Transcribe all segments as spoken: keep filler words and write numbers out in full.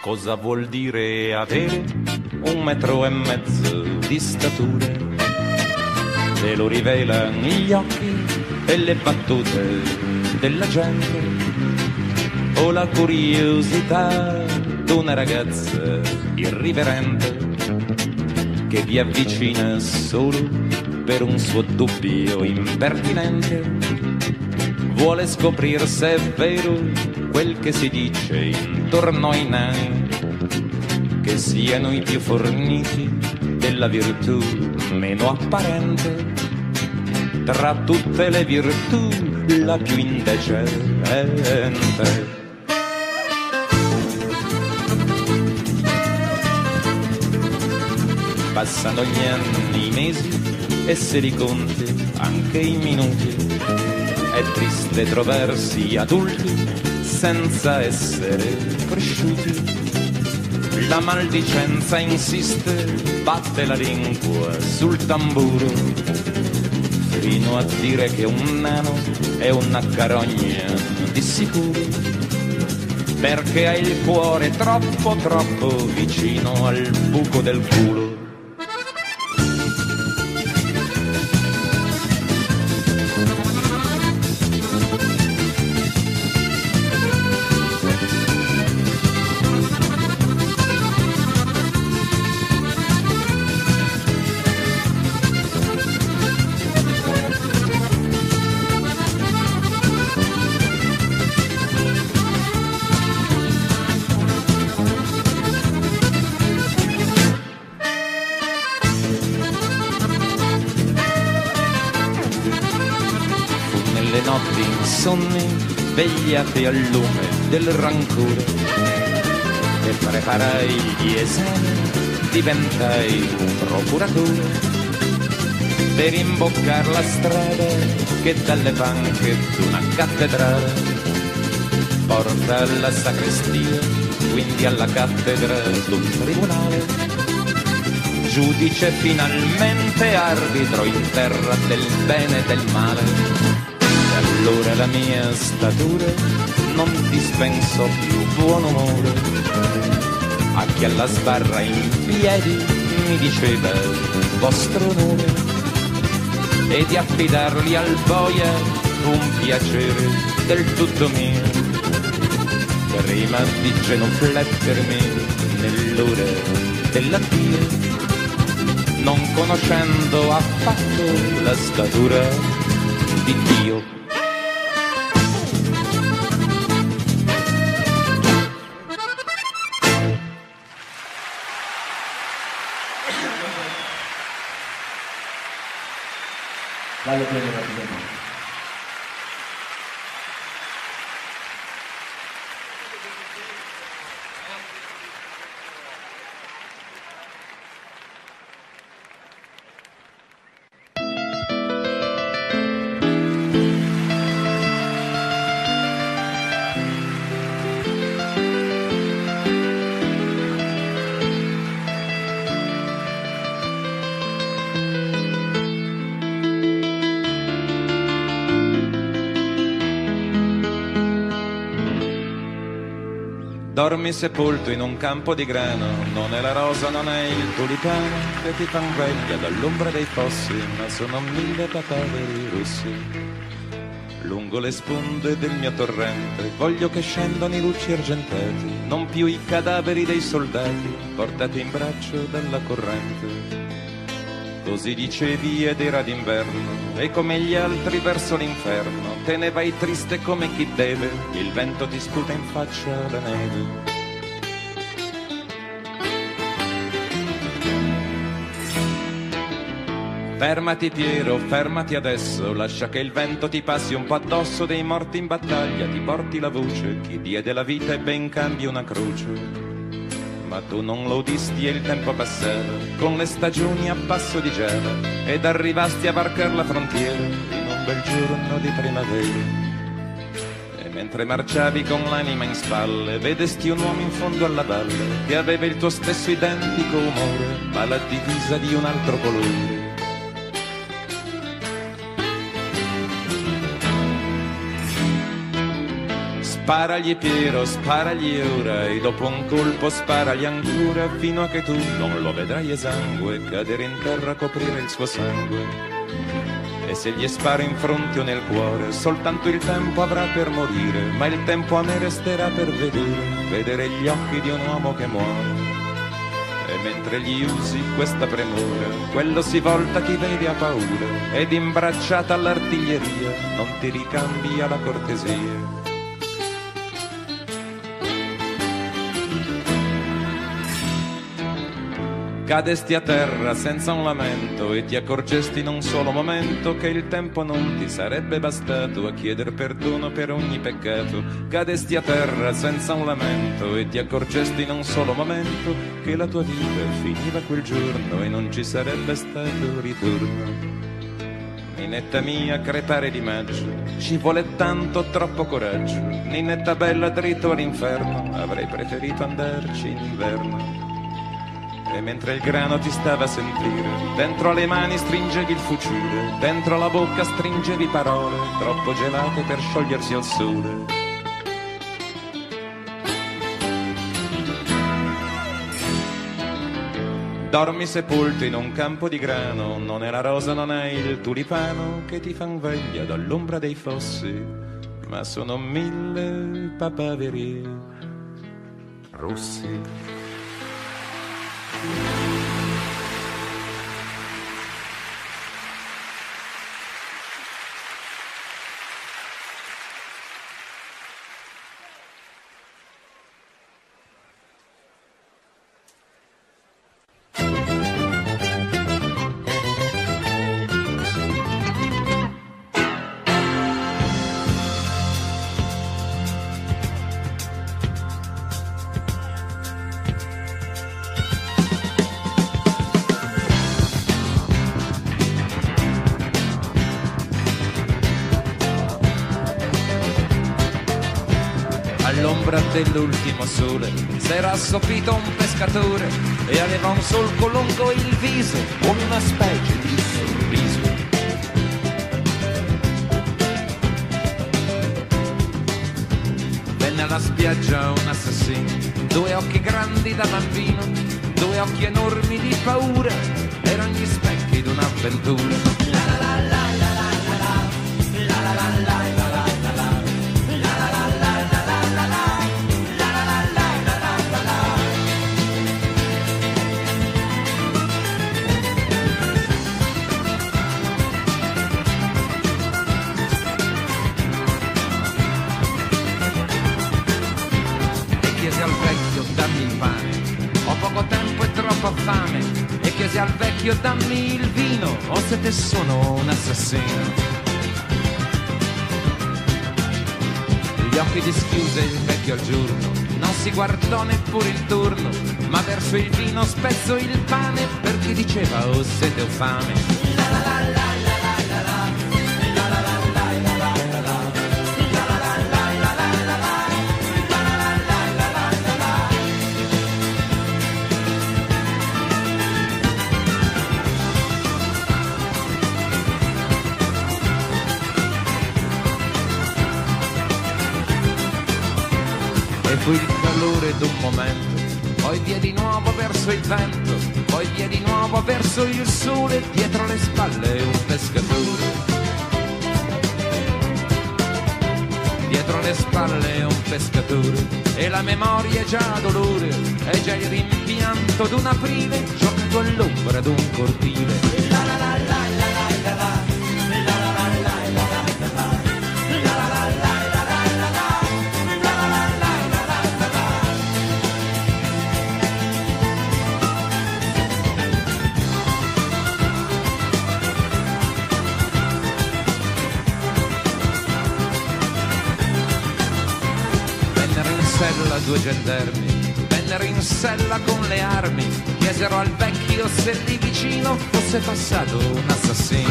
Cosa vuol dire avere un metro e mezzo di statura? Te lo rivelano gli occhi e le battute della gente, o la curiosità d'una ragazza irriverente che vi avvicina solo per un suo dubbio impertinente. Vuole scoprire se è vero quel che si dice intorno ai nani, che siano i più forniti della virtù meno apparente. Tra tutte le virtù la più indecente. Passano gli anni, i mesi e se li conti anche i minuti. È triste trovarsi adulti senza essere cresciuti. La maldicenza insiste, batte la lingua sul tamburo, fino a dire che un nano è una carogna di sicuro, perché ha il cuore troppo troppo vicino al buco del culo. Notti insonni vegliate al lume del rancore, e preparai gli esami, diventai un procuratore per imboccar la strada che dalle panche d'una cattedrale porta alla sacrestia, quindi alla cattedra d'un tribunale. Giudice finalmente arbitro in terra del bene e del male. Allora la mia statura non dispenso più buon umore a chi alla sbarra in piedi mi diceva vostro nome, e di affidarli al boia un piacere del tutto mio, prima di genuflettermi nell'ora dell'addio, non conoscendo affatto la statura di Dio. Vale la pena rapidamente. Dormi sepolto in un campo di grano, non è la rosa, non è il tulipano che ti fan veglia dall'ombra dei fossi, ma sono mille cadaveri rossi. Lungo le sponde del mio torrente voglio che scendano i luci argentati, non più i cadaveri dei soldati portati in braccio dalla corrente. Così dicevi ed era d'inverno, e come gli altri verso l'inferno te ne vai triste come chi deve, il vento ti sputa in faccia la neve. Fermati Piero, fermati adesso, lascia che il vento ti passi un po' addosso, dei morti in battaglia ti porti la voce, chi diede la vita ebbe in cambio una croce. Ma tu non lo udisti e il tempo passava, con le stagioni a passo di gela, ed arrivasti a varcar la frontiera in un bel giorno di primavera. E mentre marciavi con l'anima in spalle, vedesti un uomo in fondo alla valle, che aveva il tuo stesso identico umore, ma la divisa di un altro colore. Sparagli Piero, sparagli ora e dopo un colpo sparagli ancora fino a che tu non lo vedrai esangue cadere in terra a coprire il suo sangue. E se gli sparo in fronte o nel cuore soltanto il tempo avrà per morire, ma il tempo a me resterà per vedere, vedere gli occhi di un uomo che muore. E mentre gli usi questa premura, quello si volta, chi vede ha paura, ed imbracciata all'artiglieria non ti ricambia la cortesia. Cadesti a terra senza un lamento e ti accorgesti in un solo momento che il tempo non ti sarebbe bastato a chieder perdono per ogni peccato. Cadesti a terra senza un lamento e ti accorgesti in un solo momento che la tua vita finiva quel giorno e non ci sarebbe stato ritorno. Ninetta mia, crepare di maggio, ci vuole tanto, troppo coraggio. Ninetta bella, dritto all'inferno, avrei preferito andarci in inverno. E mentre il grano ti stava a sentire, dentro alle mani stringevi il fucile, dentro alla bocca stringevi parole troppo gelate per sciogliersi al sole. Dormi sepolto in un campo di grano, non è la rosa, non è il tulipano che ti fan veglia dall'ombra dei fossi, ma sono mille papaveri rossi. All'ombra dell'ultimo sole s'era assopito un pescatore e aveva un solco lungo il viso come una specie di sorriso. Venne alla spiaggia un assassino, due occhi grandi da bambino, due occhi enormi di paura, erano gli specchi d'un'avventura. La la la la la la la la la la la. Poco tempo e troppa fame, e chiesi al vecchio dammi il vino o se te sono un assassino. Gli occhi dischiuse il vecchio al giorno, non si guardò neppure intorno, ma verso il vino spezzò il pane perché diceva o sete o fame. La la la la. Fu il calore d'un momento, poi via di nuovo verso il vento, poi via di nuovo verso il sole, dietro le spalle un pescatore. Dietro le spalle un pescatore, e la memoria è già dolore, è già il rimpianto d'un aprile, giocato all'ombra d'un cortile. La la la la la la la la. Due gendarmi vennero in sella con le armi, chiesero al vecchio se lì vicino fosse passato un assassino.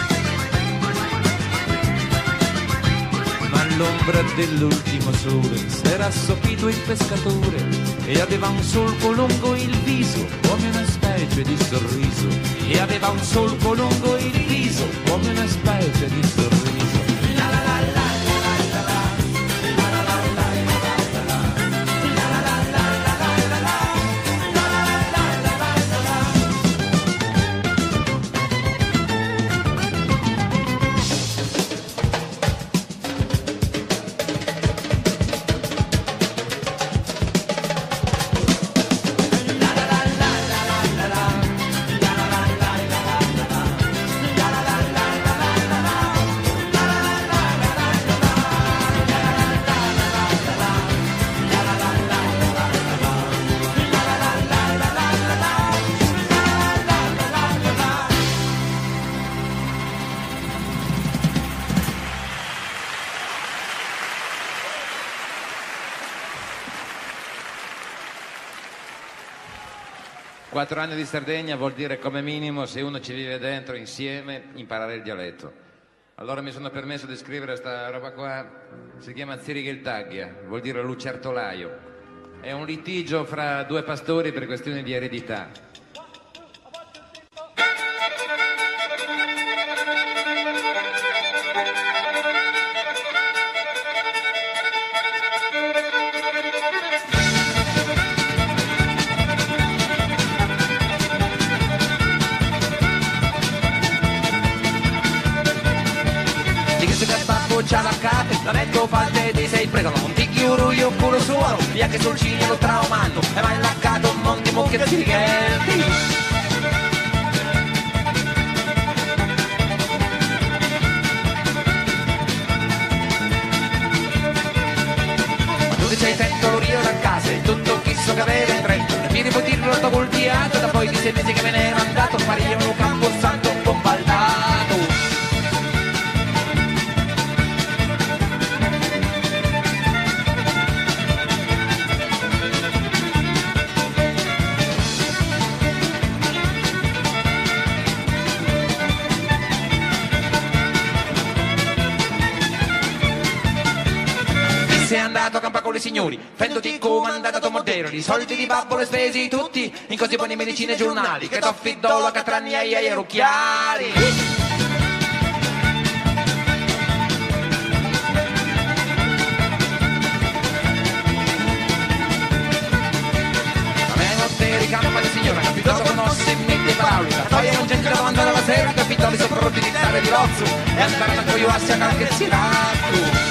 Ma all'ombra dell'ultimo sole s'era assopito il pescatore e aveva un solco lungo il viso come una specie di sorriso, e aveva un solco lungo il viso come una specie di sorriso. La la la la la la la la la la. Quattro anni di Sardegna vuol dire come minimo, se uno ci vive dentro insieme, imparare il dialetto. Allora mi sono permesso di scrivere sta roba qua, si chiama Zirigheltaglia, vuol dire lucertolaio. È un litigio fra due pastori per questioni di eredità. C'ha la capa, la metto fatte di sei pregano, non ti chiuro io culo suono, via che sul ciglio lo traumando, e mai laccato un mondo di mucche zirighelli. Ma tu ti sei sento io da casa, e tutto chisso che aveva in trento, e mi ripotirlo dopo il teatro, da poi di sei mesi che me ne ero andato, sparia un campo santo un po' baldato. Sei andato a campa con i signori, fendoti comandato Mordero, i soldi di babbo li spesi tutti, in così buone medicine e giornali, che t'affidò la catranni ai ai rucchiari. A me non te ricamo di signora, capito conosci mille parole, poi è un gente da mandare alla sera, capito li sopravrotti di stare di rozzo, e andare a cogliarsi a qualche sirato.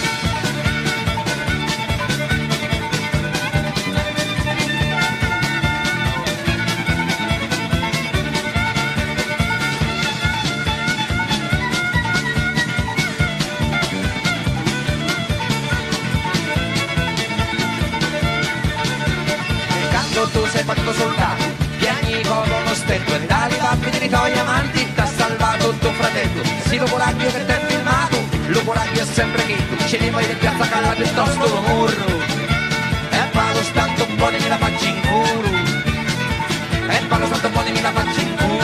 Tu sei fatto soldato, piagni come uno stecco e dai pappi dei tuoi amanti, t'ha salvato tuo fratello, sì lo coraggio che t'è filmato, lo coraggio è sempre chi, ce ne vai di piazza Calla piuttosto lo morro, e pago stanto un po' di mi la faccio in culo, e pago stanto un po' di mi la faccio in culo.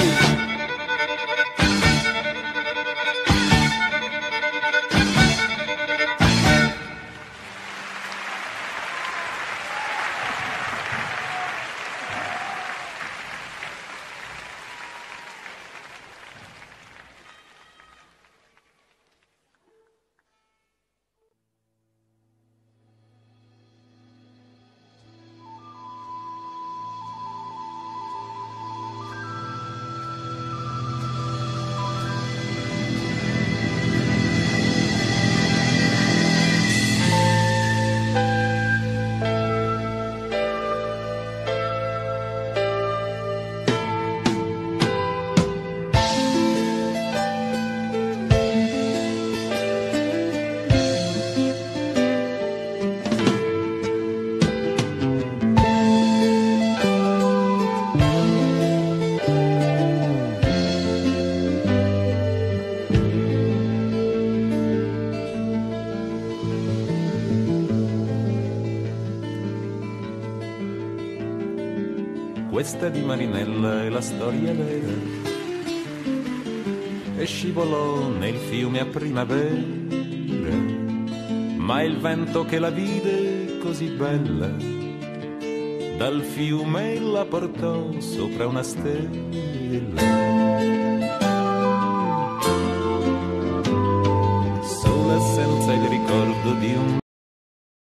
Questa di Marinella è la storia vera, e scivolò nel fiume a primavera, ma il vento che la vide così bella, dal fiume la portò sopra una stella.